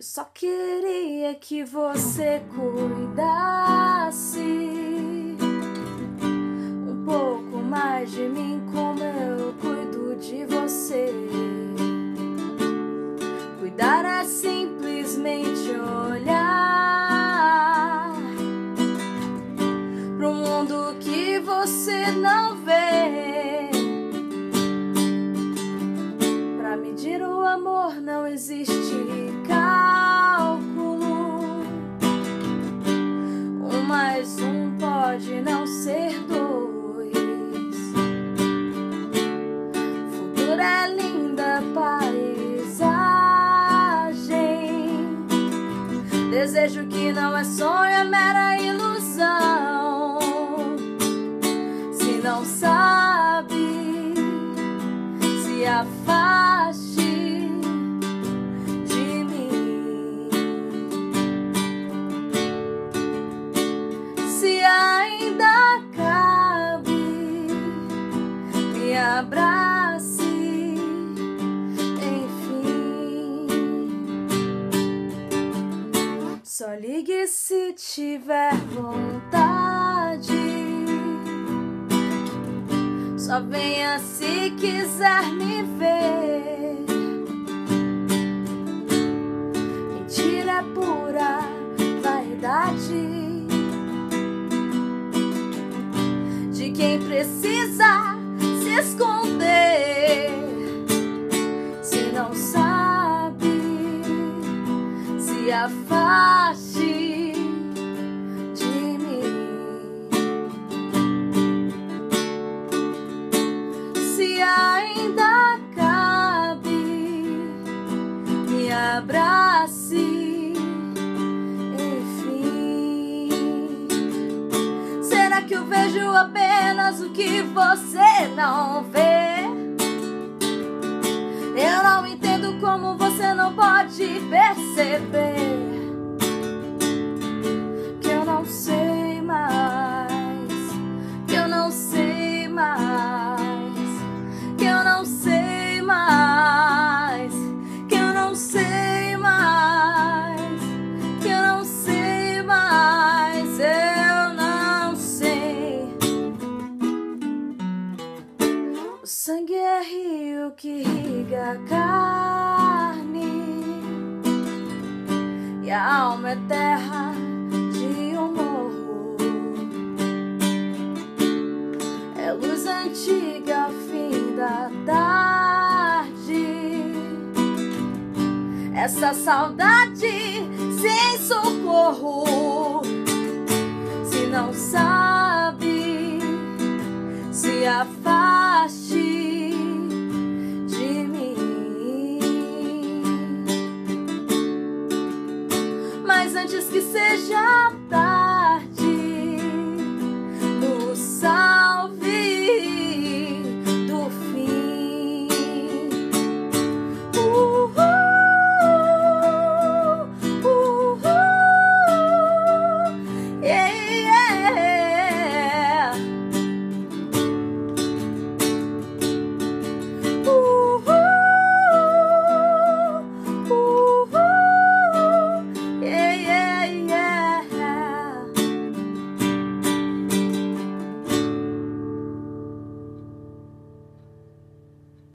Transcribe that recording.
só queria que você cuidasse um pouco mais de mim, como eu cuido de você. Cuidar é simplesmente olhar pro mundo que você não vê. Pra medir o amor não existe cálculo. 1 mais 1 pode não ser 2. Futuro é linda paisagem. Desejo que não é sonho, é mera ilusão. Se não sabe, se afaste de mim. Se ainda cabe, me abrace, enfim. Só ligue se tiver vontade. Só venha se quiser me ver. Mentira é pura vaidade de quem precisa se esconder. Se não sabe, se afaste de mim. Se ainda cabe, me abrace, enfim. Será que eu vejo apenas o que você não vê? Eu não entendo como você não pode perceber que eu não sei mais, que eu não sei mais, que eu não sei mais, que eu não sei mais, que eu não sei mais, eu não sei. O sangue é rio que irriga a carne e a alma é terra de um morro. É luz antiga ao fim da tarde, essa saudade sem socorro. Se não sabe, se afaste